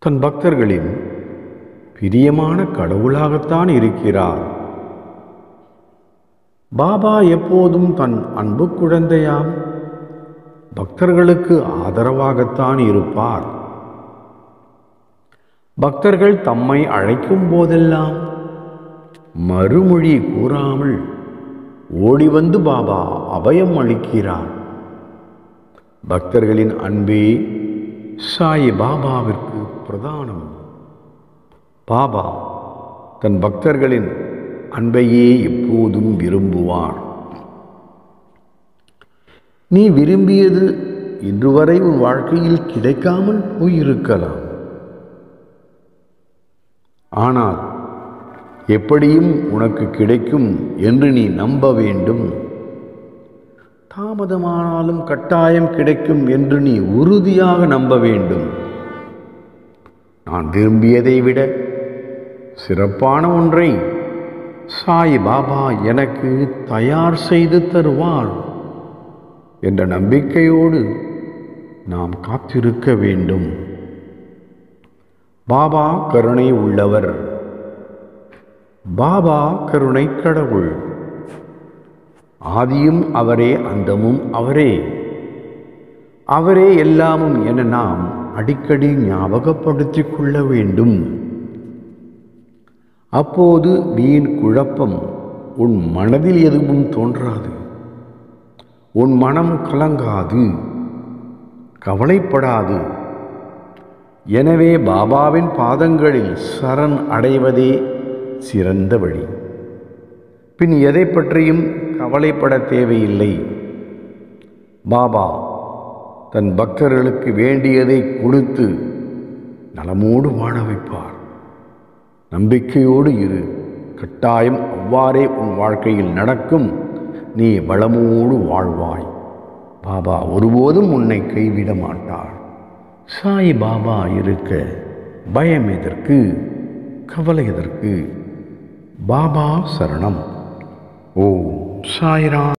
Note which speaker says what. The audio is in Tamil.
Speaker 1: தன் பக்தர்களின் பிரியமான கடவுளாகத்தான் இருக்கிறார். பாபா எப்போதும் தன் அன்பு குழந்தையாம் பக்தர்களுக்கு ஆதரவாகத்தான் இருப்பார். பக்தர்கள் தம்மை அழைக்கும் போதெல்லாம் மறுமொழி கூறாமல் ஓடி வந்து பாபா அபயம் அளிக்கிறார். பக்தர்களின் அன்பே சாய் பாபாவிற்கு பிரதானம். பாபா தன் பக்தர்களின் அன்பையே எப்போதும் விரும்புவார். நீ விரும்பியது இன்று வரை உன் வாழ்க்கையில் கிடைக்காமல் போயிருக்கலாம். ஆனால் எப்படியும் உனக்கு கிடைக்கும் என்று நீ நம்ப வேண்டும். தாமதமானாலும் கட்டாயம் கிடைக்கும் என்று நீ உறுதியாக நம்ப வேண்டும். நான் விரும்பியதை விட சிறப்பான ஒன்றை சாய் பாபா எனக்கு தயார் செய்து தருவார் என்ற நம்பிக்கையோடு நாம் காத்திருக்க வேண்டும். பாபா கருணை உள்ளவர். பாபா கருணை கடவுள். ஆதியும் அவரே, அந்தமும் அவரே. அவரே எல்லாமும் என நாம் அடிக்கடி ஞாபகப்படுத்திக் கொள்ள வேண்டும். அப்போது வீண் குழப்பம் உன் மனதில் எதுவும் தோன்றாது. உன் மனம் கலங்காது, கவலைப்படாது. எனவே பாபாவின் பாதங்களில் சரண் அடைவதே சிறந்த வழி. பின் எதை பற்றியும் கவலைப்பட தேவையில்லை. பாபா தன் பக்தர்களுக்கு வேண்டியதை கொடுத்து நலமோடு வாழ வைப்பார். நம்பிக்கையோடு இரு. கட்டாயம் அவ்வாறே உன் வாழ்க்கையில் நடக்கும். நீ வளமோடு வாழ்வாய். பாபா ஒருபோதும் உன்னை கைவிட மாட்டார். சாய் பாபா இருக்க பயம் எதற்கு, கவலை எதற்கு? பாபா சரணம். ஓம் சாய்ராம்.